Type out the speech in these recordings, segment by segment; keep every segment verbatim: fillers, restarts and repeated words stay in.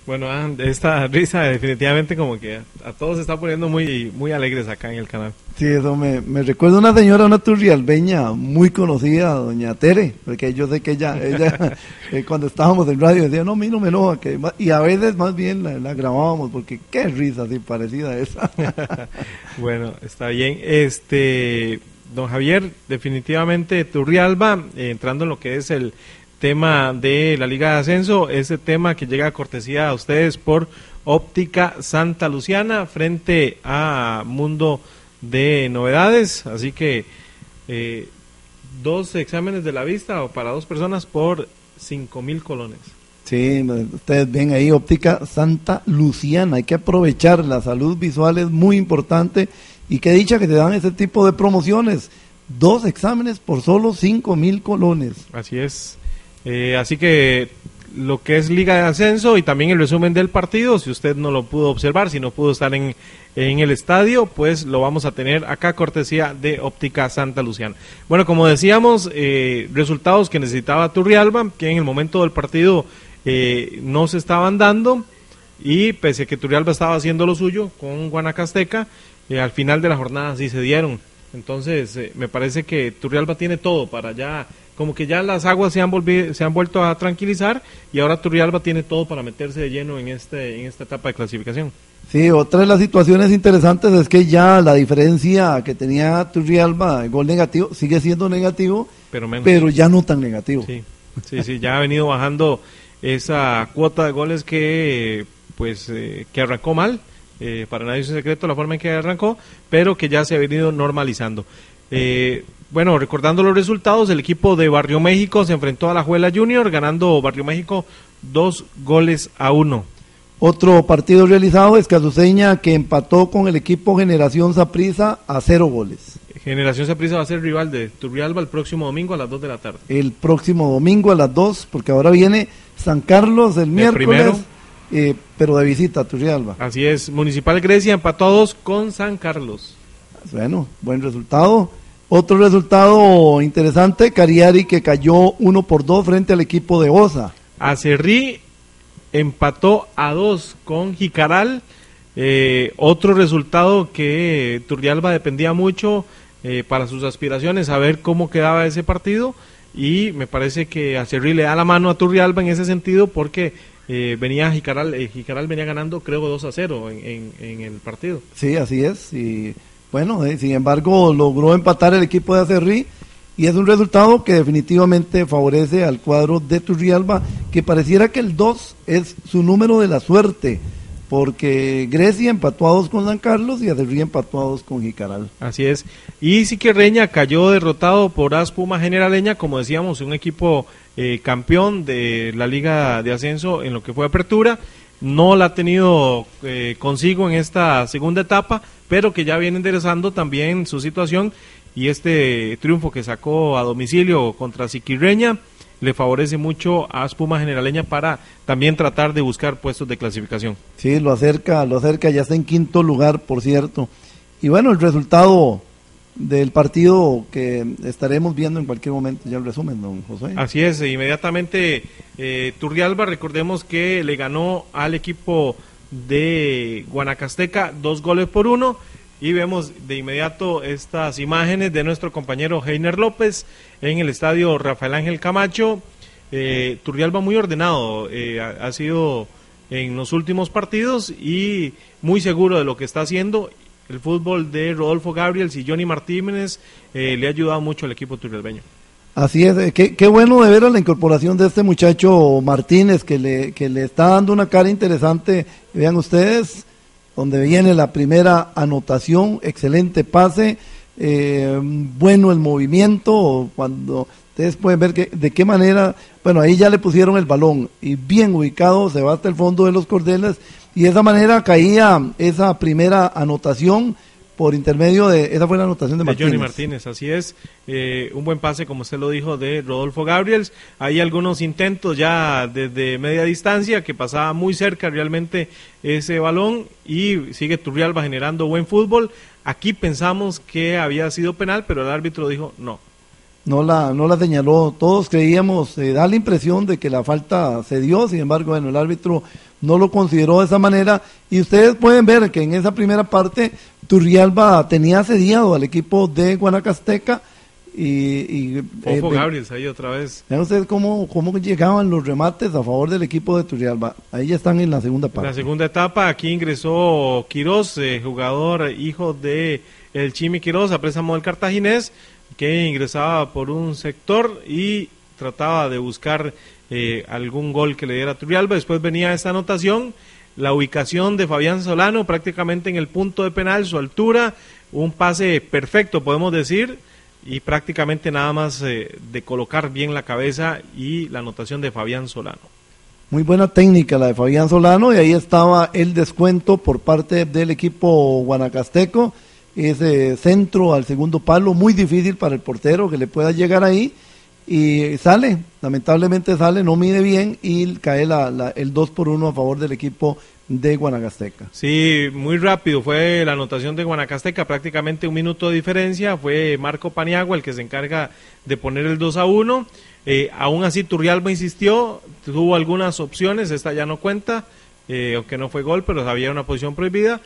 Bueno, ah, esta risa definitivamente como que a, a todos se está poniendo muy muy alegres acá en el canal. Sí, eso me, me recuerda una señora, una turrialbeña muy conocida, doña Tere, porque yo sé que ella, ella eh, cuando estábamos en radio decía, no, a mí no me enoja, que, y a veces más bien la, la grabábamos, porque qué risa así parecida a esa. Bueno, está bien. Este, don Javier, definitivamente Turrialba, eh, entrando en lo que es el tema de la Liga de Ascenso, ese tema que llega a cortesía a ustedes por Óptica Santa Luciana frente a Mundo de Novedades, así que eh, dos exámenes de la vista o para dos personas por cinco mil colones. Sí, ustedes ven ahí Óptica Santa Luciana, hay que aprovechar, la salud visual es muy importante y qué dicha que te dan ese tipo de promociones, dos exámenes por solo cinco mil colones. Así es. Eh, así que lo que es Liga de Ascenso y también el resumen del partido, si usted no lo pudo observar, si no pudo estar en, en el estadio, pues lo vamos a tener acá cortesía de Óptica Santa Luciana. Bueno, como decíamos, eh, resultados que necesitaba Turrialba, que en el momento del partido eh, no se estaban dando, y pese a que Turrialba estaba haciendo lo suyo con Guanacasteca, eh, al final de la jornada sí se dieron. Entonces, eh, me parece que Turrialba tiene todo para ya, como que ya las aguas se han, volvi, se han vuelto a tranquilizar y ahora Turrialba tiene todo para meterse de lleno en este en esta etapa de clasificación. Sí, otra de las situaciones interesantes es que ya la diferencia que tenía Turrialba, gol negativo, sigue siendo negativo, pero, menos. pero ya no tan negativo. Sí, sí, sí, ya ha venido bajando esa cuota de goles que, pues, eh, que arrancó mal. Eh, para nadie es un secreto la forma en que arrancó, pero que ya se ha venido normalizando. Eh, bueno, recordando los resultados, el equipo de Barrio México se enfrentó a la Juela Junior, ganando Barrio México dos goles a uno. Otro partido realizado es Casuceña, que empató con el equipo Generación Saprissa a cero goles. Generación Saprissa va a ser rival de Turrialba el próximo domingo a las dos de la tarde. El próximo domingo a las dos, porque ahora viene San Carlos el, el miércoles. Primero. Eh, pero de visita a Turrialba. Así es, Municipal Grecia empató a dos con San Carlos. Bueno, buen resultado. Otro resultado interesante, Cariari, que cayó uno por dos frente al equipo de Osa. Acerrí empató a dos con Jicaral. Eh, otro resultado que Turrialba dependía mucho eh, para sus aspiraciones, a ver cómo quedaba ese partido, y me parece que Acerrí le da la mano a Turrialba en ese sentido porque Eh, venía Jicaral, eh, Jicaral venía ganando creo dos a cero en, en, en el partido. Sí, así es, y bueno, eh, sin embargo logró empatar el equipo de Acerrí y es un resultado que definitivamente favorece al cuadro de Turrialba, que pareciera que el dos es su número de la suerte, porque Grecia empató a dos con San Carlos y Acerrí empató a dos con Jicaral. Así es, y Siquirreña cayó derrotado por Aspuma Generaleña, como decíamos, un equipo eh, campeón de la Liga de Ascenso en lo que fue apertura, no la ha tenido eh, consigo en esta segunda etapa, pero que ya viene enderezando también su situación, y este triunfo que sacó a domicilio contra Siquirreña le favorece mucho a Aspuma Generaleña para también tratar de buscar puestos de clasificación. Sí, lo acerca, lo acerca, ya está en quinto lugar, por cierto. Y bueno, el resultado del partido que estaremos viendo en cualquier momento, ya el resumen, don José. Así es, inmediatamente eh, Turrialba, recordemos que le ganó al equipo de Guanacasteca dos goles por uno, y vemos de inmediato estas imágenes de nuestro compañero Heiner López en el estadio Rafael Ángel Camacho. eh, Turrialba muy ordenado eh, ha, ha sido en los últimos partidos y muy seguro de lo que está haciendo. El fútbol de Rodolfo Gabriels y Johnny Martínez eh, le ha ayudado mucho al equipo turrialbeño. Así es, qué, qué bueno de ver a la incorporación de este muchacho Martínez, que le, que le está dando una cara interesante. Vean ustedes, donde viene la primera anotación, excelente pase, eh, bueno el movimiento, cuando ustedes pueden ver que, de qué manera, bueno, ahí ya le pusieron el balón, y bien ubicado, se va hasta el fondo de los cordeles, y de esa manera caía esa primera anotación por intermedio de, esa fue la anotación de, de Martínez. Johnny Martínez, así es, eh, un buen pase, como usted lo dijo, de Rodolfo Gabriels. Hay algunos intentos ya desde media distancia, que pasaba muy cerca realmente ese balón, y sigue Turrialba generando buen fútbol. Aquí pensamos que había sido penal, pero el árbitro dijo no. no la, no la señaló. Todos creíamos, eh, da la impresión de que la falta se dio, sin embargo, bueno, el árbitro no lo consideró de esa manera, y ustedes pueden ver que en esa primera parte Turrialba tenía asediado al equipo de Guanacasteca, y, y Fofo eh, Gabriels ahí otra vez. Vean ustedes cómo, cómo llegaban los remates a favor del equipo de Turrialba. Ahí ya están en la segunda parte. En la segunda etapa, aquí ingresó Quiroz, eh, jugador hijo de el Chimi Quiroz, a préstamo del Cartaginés, que ingresaba por un sector y trataba de buscar eh, algún gol que le diera a Turrialba. Después venía esta anotación, la ubicación de Fabián Solano prácticamente en el punto de penal, su altura, un pase perfecto podemos decir, y prácticamente nada más eh, de colocar bien la cabeza, y la anotación de Fabián Solano. Muy buena técnica la de Fabián Solano, y ahí estaba el descuento por parte del equipo guanacasteco, ese centro al segundo palo, muy difícil para el portero que le pueda llegar ahí, y sale, lamentablemente sale, no mide bien, y cae la, la, el dos por uno a favor del equipo de Guanacasteca. Sí, muy rápido fue la anotación de Guanacasteca, prácticamente un minuto de diferencia, fue Marco Paniagua el que se encarga de poner el dos a uno, eh, aún así Turrialba insistió, tuvo algunas opciones, esta ya no cuenta, eh, aunque no fue gol, pero había una posición prohibida,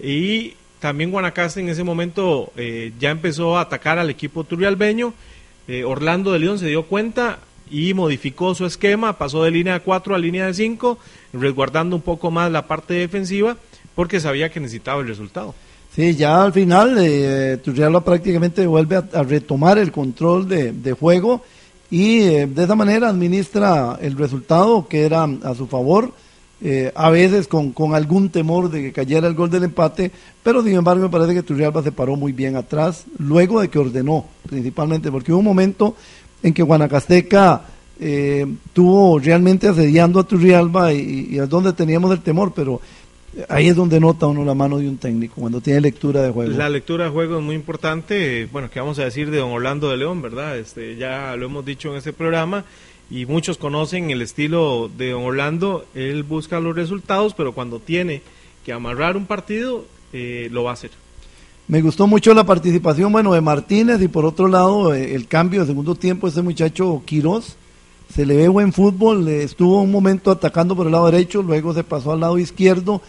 y también Guanacaste en ese momento eh, ya empezó a atacar al equipo turrialbeño. eh, Orlando de León se dio cuenta y modificó su esquema, pasó de línea de cuatro a línea de cinco, resguardando un poco más la parte defensiva, porque sabía que necesitaba el resultado. Sí, ya al final eh, Turrialba prácticamente vuelve a, a retomar el control de, de juego, y eh, de esa manera administra el resultado que era a su favor, eh, a veces con, con algún temor de que cayera el gol del empate, pero sin embargo me parece que Turrialba se paró muy bien atrás, luego de que ordenó, principalmente, porque hubo un momento en que Guanacasteca eh, tuvo realmente asediando a Turrialba, y, y es donde teníamos el temor, pero ahí es donde nota uno la mano de un técnico, cuando tiene lectura de juego. La lectura de juego es muy importante. Bueno, ¿qué vamos a decir de don Orlando de León, verdad? Este, ya lo hemos dicho en este programa, y muchos conocen el estilo de don Orlando. Él busca los resultados, pero cuando tiene que amarrar un partido, eh, lo va a hacer. Me gustó mucho la participación, bueno, de Martínez, y por otro lado eh, el cambio de segundo tiempo, ese muchacho Quiroz, se le ve buen fútbol, eh, estuvo un momento atacando por el lado derecho, luego se pasó al lado izquierdo,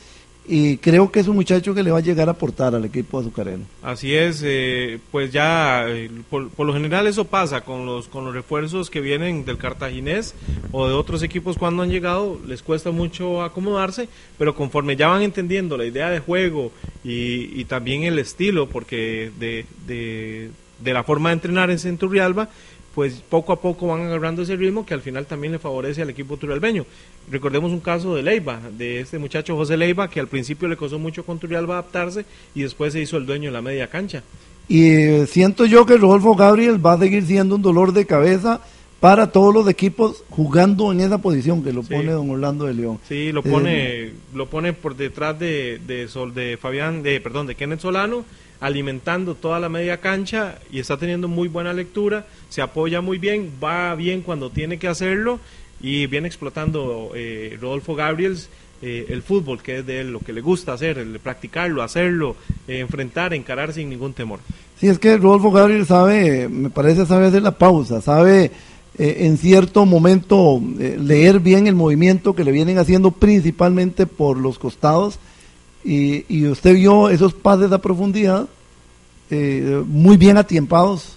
y creo que es un muchacho que le va a llegar a aportar al equipo azucarero. Así es, eh, pues ya eh, por, por lo general eso pasa con los con los refuerzos que vienen del Cartaginés o de otros equipos. Cuando han llegado les cuesta mucho acomodarse, pero conforme ya van entendiendo la idea de juego y, y también el estilo, porque de, de, de la forma de entrenar en Turrialba, pues poco a poco van agarrando ese ritmo que al final también le favorece al equipo turrialbeño. Recordemos un caso de Leiva, de este muchacho José Leiva, que al principio le costó mucho con Turrialba adaptarse y después se hizo el dueño en la media cancha. Y eh, siento yo que Rodolfo Gabriel va a seguir siendo un dolor de cabeza para todos los equipos jugando en esa posición que lo Sí. pone don Orlando de León. Sí, lo pone, Eh, lo pone por detrás de, de Sol, de Fabián, de perdón, de Kenneth Solano, alimentando toda la media cancha, y está teniendo muy buena lectura, se apoya muy bien, va bien cuando tiene que hacerlo, y viene explotando eh, Rodolfo Gabriels eh, el fútbol que es de él, lo que le gusta hacer, el practicarlo, hacerlo, eh, enfrentar, encarar sin ningún temor. Sí, es que Rodolfo Gabriel sabe, me parece sabe hacer la pausa, sabe eh, en cierto momento eh, leer bien el movimiento que le vienen haciendo principalmente por los costados, y, y usted vio esos pases a profundidad eh, muy bien atiempados,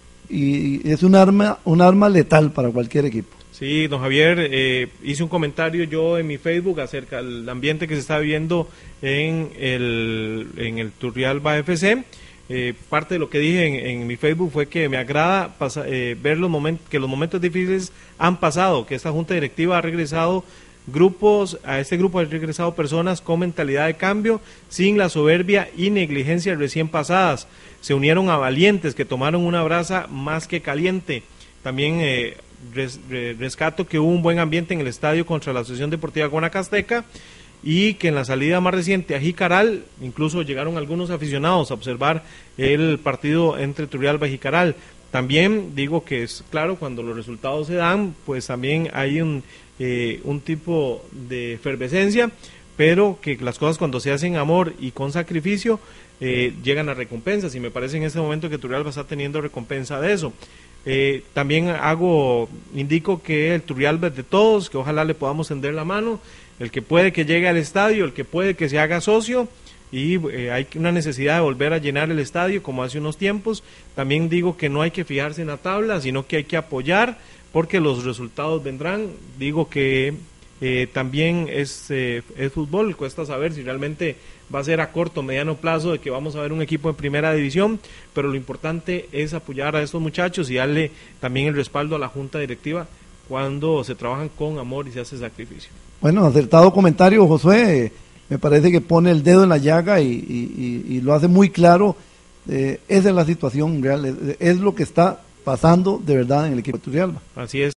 y es un arma, un arma letal para cualquier equipo. Sí, don Javier, eh, hice un comentario yo en mi Facebook acerca del ambiente que se está viviendo en el, en el Turrialba F C. Eh, parte de lo que dije en, en mi Facebook fue que me agrada pasa, eh, ver los momentos, que los momentos difíciles han pasado, que esta junta directiva ha regresado grupos, a este grupo han regresado personas con mentalidad de cambio, sin la soberbia y negligencia recién pasadas. Se unieron a valientes que tomaron una brasa más que caliente. También eh, res, rescato que hubo un buen ambiente en el estadio contra la Asociación Deportiva Guanacasteca, y que en la salida más reciente a Jicaral incluso llegaron algunos aficionados a observar el partido entre Turrialba y Jicaral. También digo que es claro, cuando los resultados se dan, pues también hay un, eh, un tipo de efervescencia, pero que las cosas cuando se hacen amor y con sacrificio eh, llegan a recompensas, y me parece en este momento que Turrialba está teniendo recompensa de eso. Eh, también hago, indico que el Turrialba es de todos, que ojalá le podamos tender la mano, el que puede que llegue al estadio, el que puede que se haga socio, y eh, hay una necesidad de volver a llenar el estadio como hace unos tiempos. También digo que no hay que fijarse en la tabla, sino que hay que apoyar, porque los resultados vendrán. Digo que eh, también es, eh, es fútbol, cuesta saber si realmente va a ser a corto o mediano plazo de que vamos a ver un equipo en primera división, pero lo importante es apoyar a estos muchachos y darle también el respaldo a la junta directiva cuando se trabajan con amor y se hace sacrificio. Bueno, acertado comentario, Josué. Me parece que pone el dedo en la llaga y, y, y, y lo hace muy claro. Eh, esa es la situación real, es, es lo que está pasando de verdad en el equipo de Turrialba. Así es.